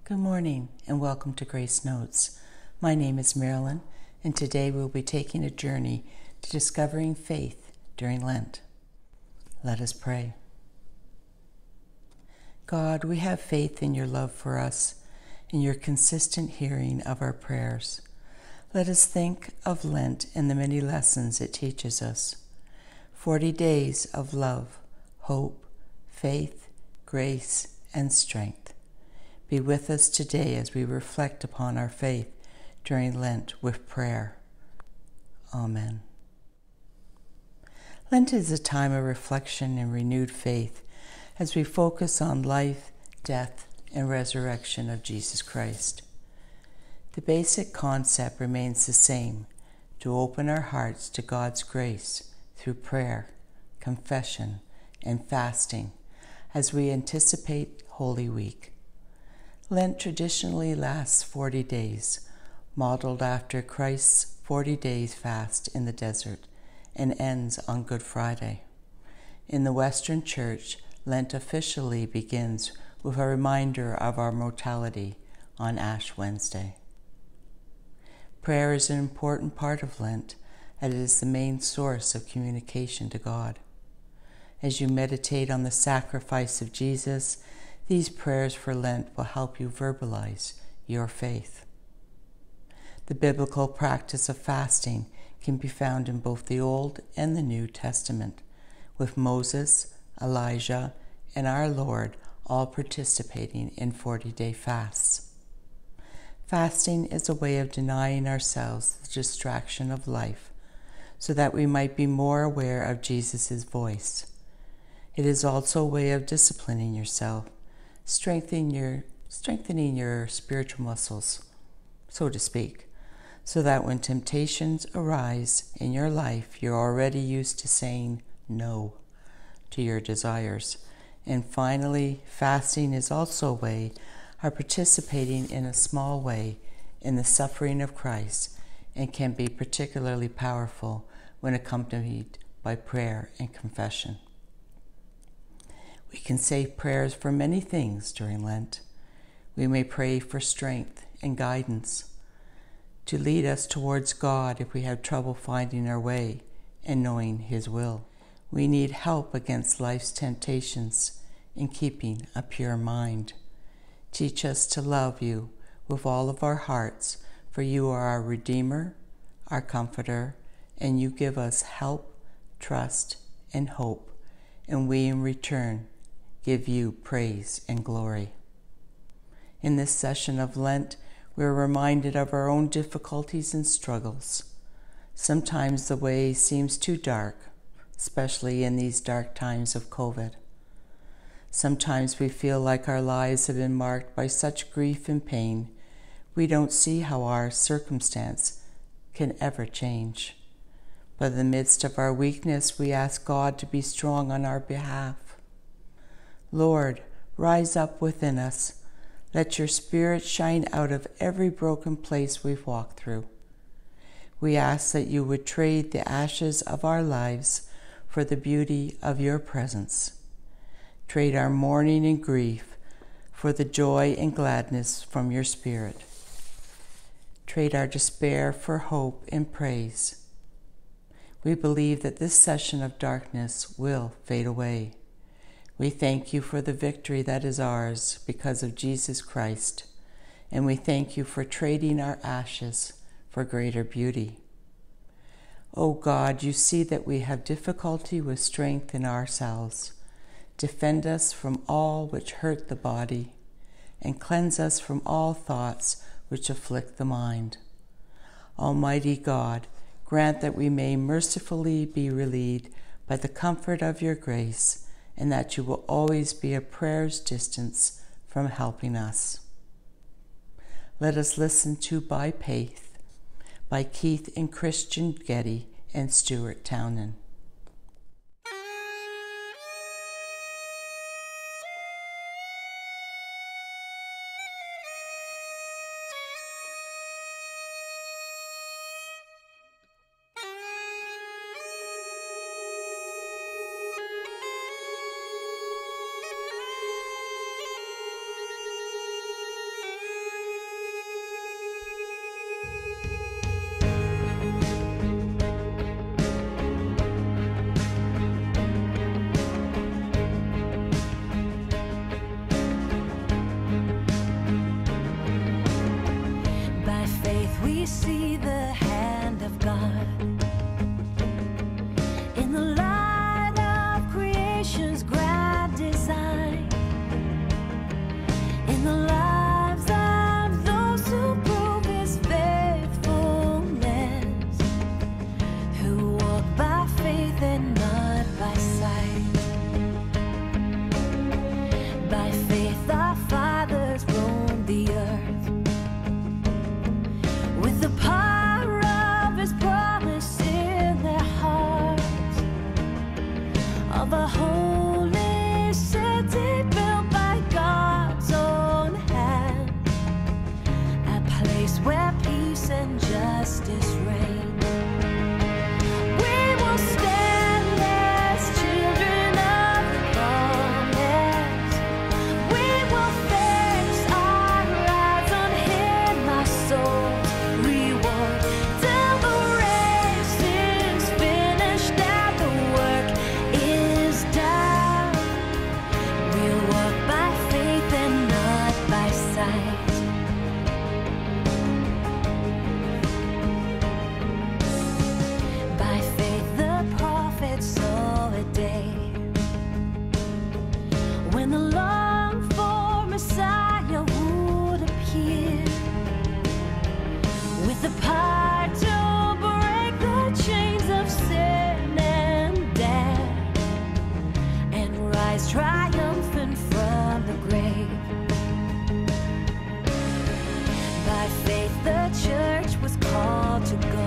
Good morning and welcome to Grace Notes. My name is Marilyn, and today we'll be taking a journey to discovering faith during Lent. Let us pray. God, we have faith in your love for us and your consistent hearing of our prayers. Let us think of Lent and the many lessons it teaches us. 40 days of love, hope, faith, grace, and strength. Be with us today as we reflect upon our faith during Lent with prayer. Amen. Lent is a time of reflection and renewed faith as we focus on life, death, and resurrection of Jesus Christ. The basic concept remains the same: to open our hearts to God's grace through prayer, confession, and fasting as we anticipate Holy Week. Lent traditionally lasts 40 days, modeled after Christ's 40 days fast in the desert, and ends on Good Friday. In the Western Church, Lent officially begins with a reminder of our mortality on Ash Wednesday. Prayer is an important part of Lent, as it is the main source of communication to God. As you meditate on the sacrifice of Jesus, these prayers for Lent will help you verbalize your faith. The biblical practice of fasting can be found in both the Old and the New Testament, with Moses, Elijah, and our Lord all participating in 40-day fasts. Fasting is a way of denying ourselves the distraction of life so that we might be more aware of Jesus' voice. It is also a way of disciplining yourself, strengthening your spiritual muscles, so to speak, so that when temptations arise in your life, you're already used to saying no to your desires. And finally, fasting is also a way of participating in a small way in the suffering of Christ, and can be particularly powerful when accompanied by prayer and confession. We can say prayers for many things during Lent. We may pray for strength and guidance, to lead us towards God if we have trouble finding our way and knowing His will. We need help against life's temptations in keeping a pure mind. Teach us to love you with all of our hearts, for you are our Redeemer, our Comforter, and you give us help, trust, and hope, and we in return give you praise and glory. In this session of Lent, we are reminded of our own difficulties and struggles. Sometimes the way seems too dark, especially in these dark times of COVID. Sometimes we feel like our lives have been marked by such grief and pain, we don't see how our circumstance can ever change. But in the midst of our weakness, we ask God to be strong on our behalf. Lord, rise up within us. Let your Spirit shine out of every broken place we've walked through. We ask that you would trade the ashes of our lives for the beauty of your presence. Trade our mourning and grief for the joy and gladness from your Spirit. Trade our despair for hope and praise. We believe that this session of darkness will fade away. We thank you for the victory that is ours because of Jesus Christ, and we thank you for trading our ashes for greater beauty. O God, you see that we have difficulty with strength in ourselves. Defend us from all which hurt the body, and cleanse us from all thoughts which afflict the mind. Almighty God, grant that we may mercifully be relieved by the comfort of your grace, and that you will always be a prayer's distance from helping us. Let us listen to By Faith by Keith and Christian Getty and Stuart Townend. see the hand of God in the light of creation's grand design, in the lives of those who prove His faithfulness, who walk by faith and not by sight. By faith our fathers roamed the earth with the power of His promise in their hearts, of a holy city built by God's own hand, a place where peace and justice reign. We will stand as children of the promise. We will fix our eyes on Him, our souls reward. Till the race is finished and the work is done, we'll walk by faith and not by sight. By faith the prophets saw a day when the longed-for Messiah would appear, with the power to break the chains of sin and death, and rise triumphant from the grave. By faith the church was called to go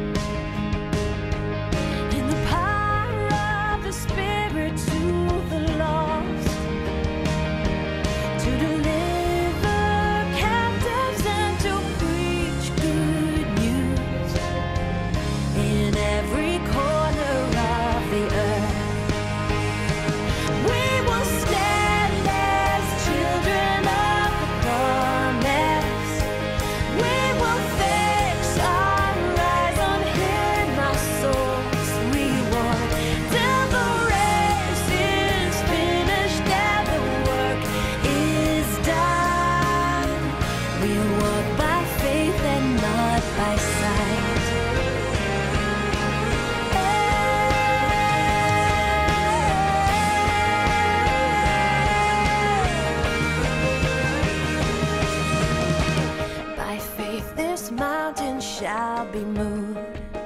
in the power of the Spirit to the lost, to deliver captives and to preach good news in every corner of the earth. We will stand as children of the promise. We will fix our eyes on Him, our souls reward. Till the race is finished and the work is done, we'll walk by faith and not by sight. By faith this mountain shall be moved,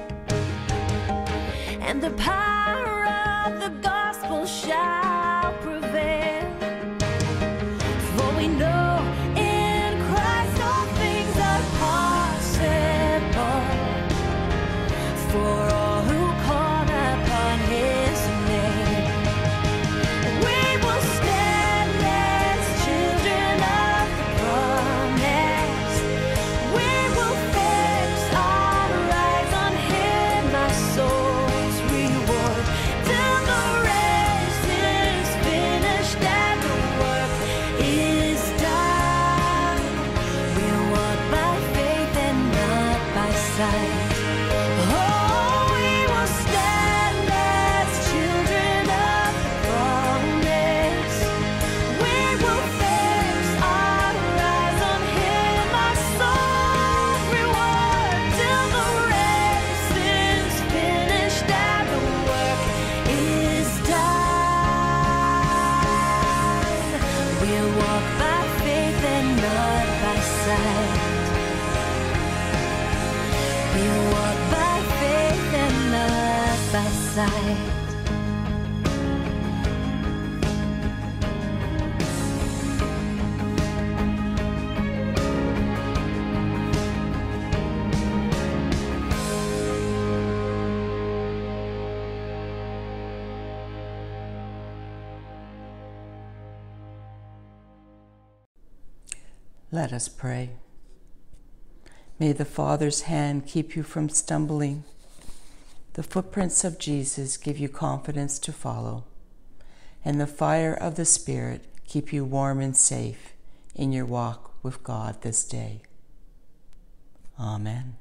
and the power of the gospel shall prevail. For we know in Christ all things are possible, for all who call upon His name. We will stand as children of the promise. We will fix our eyes on Him, our souls reward. Till the race is finished and the work is done, we'll walk by faith and not by sight. Oh, we will stand as children of the promise. We will fix our eyes on Him, our soul reward. Till the race is finished and the work is done, we'll walk by faith and not by sight. We'll walk by faith and not by sight. Let us pray. May the Father's hand keep you from stumbling, the footprints of Jesus give you confidence to follow, and the fire of the Spirit keep you warm and safe in your walk with God this day. Amen.